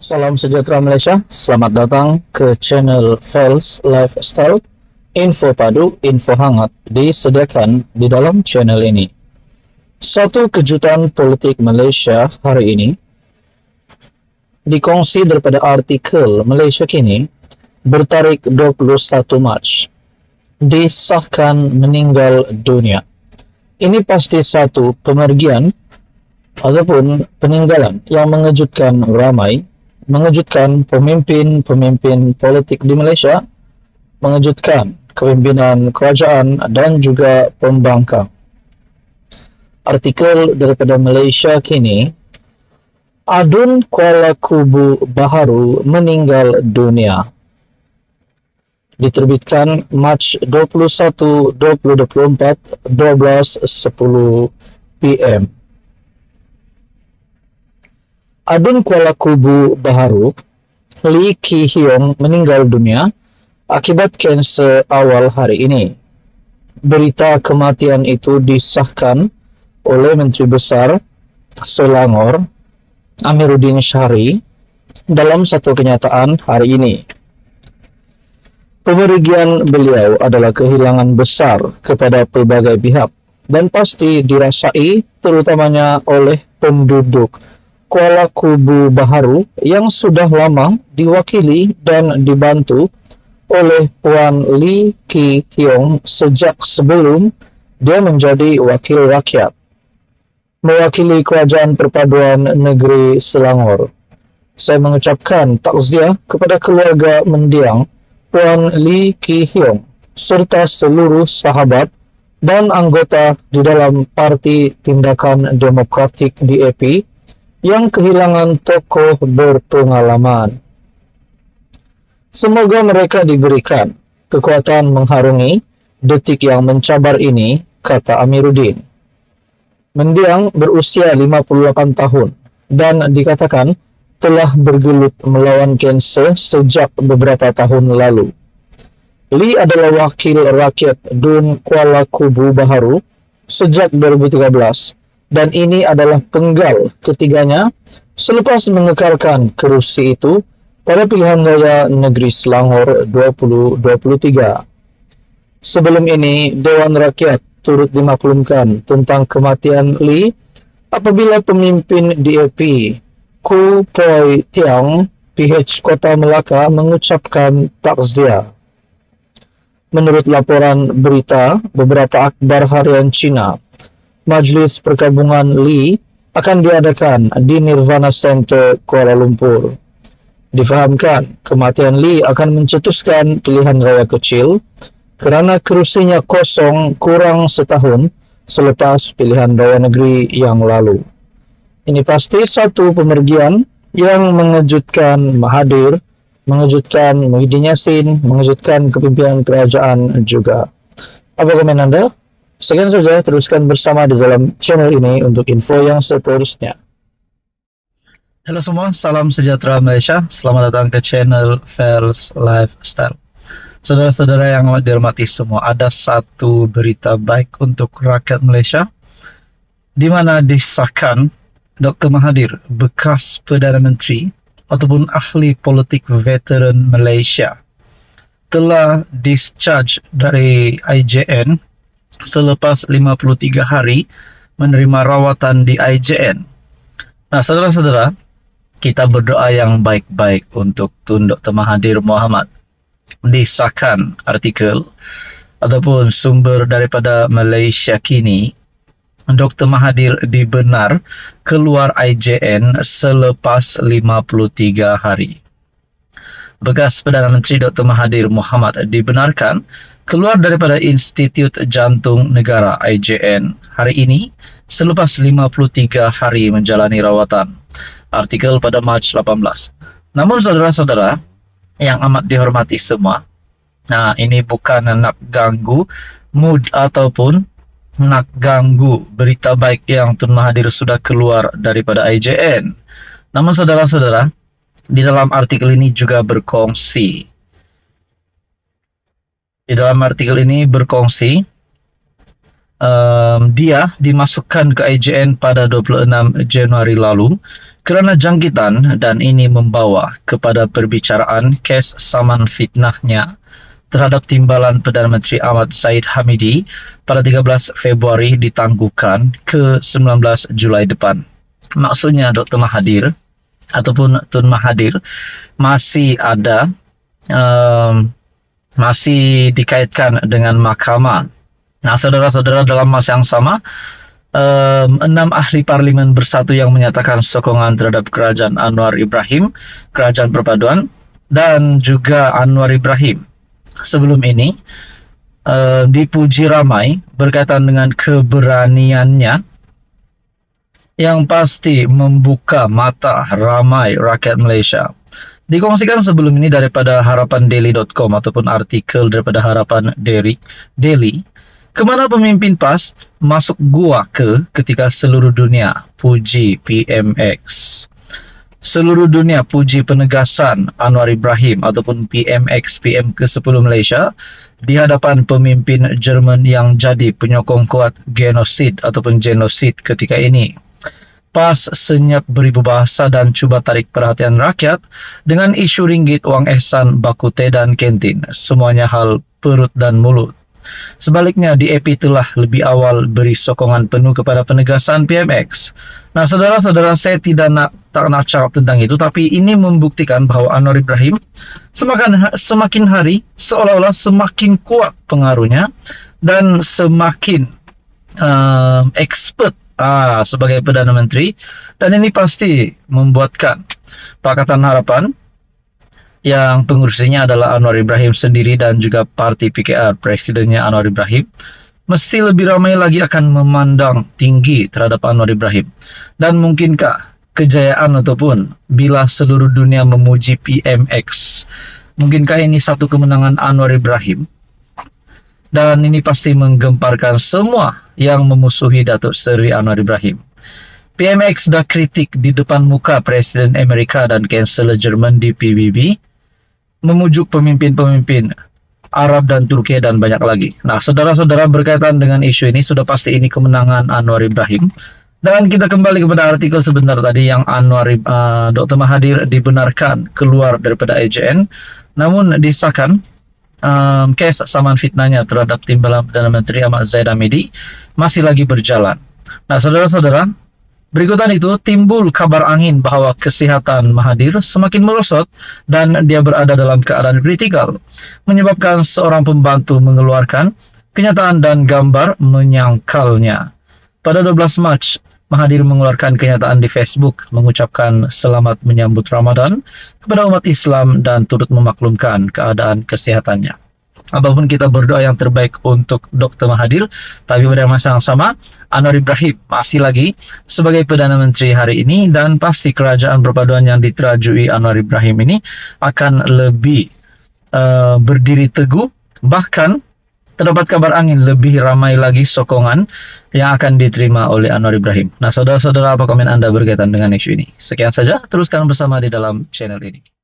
Salam sejahtera Malaysia, selamat datang ke channel Fels Lifestyle. Info padu, info hangat disediakan di dalam channel ini. Satu kejutan politik Malaysia hari ini dikongsi daripada artikel Malaysia Kini bertarikh 21 Mac. Disahkan meninggal dunia. Ini pasti satu pemergian ataupun peninggalan yang mengejutkan ramai, mengejutkan pemimpin-pemimpin politik di Malaysia, mengejutkan kepimpinan kerajaan dan juga pembangkang. Artikel daripada Malaysia Kini, Adun Kuala Kubu Baharu meninggal dunia. Diterbitkan Mac 21, 2024, 12.10 PM. Adun Kuala Kubu Baharu, Lee Ki Hiong meninggal dunia akibat kanser awal hari ini. Berita kematian itu disahkan oleh Menteri Besar Selangor, Amiruddin Syahri, dalam satu kenyataan hari ini. Pemergian beliau adalah kehilangan besar kepada pelbagai pihak dan pasti dirasai terutamanya oleh penduduk Kuala Kubu Baharu yang sudah lama diwakili dan dibantu oleh Puan Lee Ki Hiong sejak sebelum dia menjadi wakil rakyat, mewakili Kerajaan Perpaduan Negeri Selangor. Saya mengucapkan takziah kepada keluarga mendiang Puan Lee Ki Hiong serta seluruh sahabat dan anggota di dalam Parti Tindakan Demokratik DAP yang kehilangan tokoh berpengalaman. Semoga mereka diberikan kekuatan mengharungi detik yang mencabar ini, kata Amiruddin. Mendiang berusia 58 tahun dan dikatakan telah bergelut melawan kanser sejak beberapa tahun lalu. Lee adalah wakil rakyat Dun Kuala Kubu Baharu sejak 2013 dan ini adalah penggal ketiganya selepas mengekalkan kerusi itu pada pilihan raya negeri Selangor 2023. Sebelum ini, Dewan Rakyat turut dimaklumkan tentang kematian Lee apabila pemimpin DAP Ku Poi Tiang, PH Kota Melaka mengucapkan takziah. Menurut laporan berita beberapa akhbar harian Cina, Majlis Perkabungan Lee akan diadakan di Nirvana Center, Kuala Lumpur. Difahamkan, kematian Lee akan mencetuskan pilihan raya kecil kerana kerusinya kosong kurang setahun selepas pilihan raya negeri yang lalu. Ini pasti satu pemergian yang mengejutkan Mahathir, mengejutkan Muhyiddin Yassin, mengejutkan kepimpinan kerajaan juga. Apa komen anda? Sekian saja, teruskan bersama di dalam channel ini untuk info yang seterusnya. Halo semua, salam sejahtera Malaysia. Selamat datang ke channel Fels Lifestyle. Saudara-saudara yang amat dihormati semua, ada satu berita baik untuk rakyat Malaysia, di mana disahkan Dr. Mahathir, bekas Perdana Menteri ataupun ahli politik veteran Malaysia, telah discharge dari IJN selepas 53 hari menerima rawatan di IJN. Nah, saudara-saudara, kita berdoa yang baik-baik untuk Tun Dr. Mahathir Mohamad. Disahkan artikel ataupun sumber daripada Malaysia Kini, Dr. Mahathir dibenar keluar IJN selepas 53 hari. Bekas Perdana Menteri Dr. Mahathir Mohamad dibenarkan keluar daripada Institut Jantung Negara IJN hari ini selepas 53 hari menjalani rawatan. Artikel pada Mac 18. Namun saudara-saudara yang amat dihormati semua, nah ini bukan nak ganggu mood ataupun nak ganggu berita baik yang Tun Mahathir sudah keluar daripada IJN. Namun saudara-saudara, di dalam artikel ini juga berkongsi. Di dalam artikel ini berkongsi dia dimasukkan ke IJN pada 26 Januari lalu kerana jangkitan dan ini membawa kepada perbicaraan kes saman fitnahnya terhadap timbalan Perdana Menteri Ahmad Zahid Hamidi pada 13 Februari ditangguhkan ke 19 Julai depan. Maksudnya Dr. Mahathir ataupun Tun Mahathir masih ada masih dikaitkan dengan mahkamah. Nah, saudara-saudara, dalam masa yang sama 6 ahli parlimen bersatu yang menyatakan sokongan terhadap kerajaan Anwar Ibrahim, kerajaan perpaduan, dan juga Anwar Ibrahim sebelum ini dipuji ramai berkaitan dengan keberaniannya yang pasti membuka mata ramai rakyat Malaysia. Dikongsikan sebelum ini daripada harapandaily.com ataupun artikel daripada Harapan Daily, kemana pemimpin PAS masuk gua ketika seluruh dunia puji PMX. Seluruh dunia puji penegasan Anwar Ibrahim ataupun PMX PM ke-10 Malaysia di hadapan pemimpin Jerman yang jadi penyokong kuat genosid ataupun genosid ketika ini. PAS senyap beribu bahasa dan cuba tarik perhatian rakyat dengan isu ringgit, wang ehsan, bakute dan kantin. Semuanya hal perut dan mulut. Sebaliknya, DAP telah lebih awal beri sokongan penuh kepada penegasan PMX. Nah, saudara-saudara, saya tak nak cakap tentang itu, tapi ini membuktikan bahawa Anwar Ibrahim semakin hari seolah-olah semakin kuat pengaruhnya dan semakin expert sebagai Perdana Menteri, dan ini pasti membuatkan Pakatan Harapan yang pengurusinya adalah Anwar Ibrahim sendiri dan juga parti PKR, presidennya Anwar Ibrahim, mesti lebih ramai lagi akan memandang tinggi terhadap Anwar Ibrahim. Dan mungkinkah kejayaan ataupun bila seluruh dunia memuji PMX, mungkinkah ini satu kemenangan Anwar Ibrahim? Dan ini pasti menggemparkan semua yang memusuhi Datuk Seri Anwar Ibrahim. PMX dah kritik di depan muka Presiden Amerika dan Kanselier Jerman di PBB, memujuk pemimpin-pemimpin Arab dan Turki dan banyak lagi. Nah, saudara-saudara, berkaitan dengan isu ini, sudah pasti ini kemenangan Anwar Ibrahim. Dan kita kembali kepada artikel sebentar tadi yang Dr. Mahathir dibenarkan keluar daripada IJN, namun disahkan kes saman fitnahnya terhadap timbalan Perdana Menteri Ahmad Zahid Hamidi masih lagi berjalan. Nah, saudara-saudara, berikutan itu timbul kabar angin bahawa kesihatan Mahathir semakin merosot dan dia berada dalam keadaan kritikal, menyebabkan seorang pembantu mengeluarkan kenyataan dan gambar menyangkalnya. Pada 12 Mac, Mahathir mengeluarkan kenyataan di Facebook mengucapkan selamat menyambut Ramadan kepada umat Islam dan turut memaklumkan keadaan kesehatannya. Apapun, kita berdoa yang terbaik untuk Dr. Mahathir, tapi pada masa yang sama Anwar Ibrahim masih lagi sebagai Perdana Menteri hari ini, dan pasti kerajaan perpaduan yang diterajui Anwar Ibrahim ini akan lebih berdiri teguh. Bahkan terdapat kabar angin lebih ramai lagi sokongan yang akan diterima oleh Anwar Ibrahim. Nah, saudara-saudara, apa komen Anda berkaitan dengan isu ini? Sekian saja, teruskan bersama di dalam channel ini.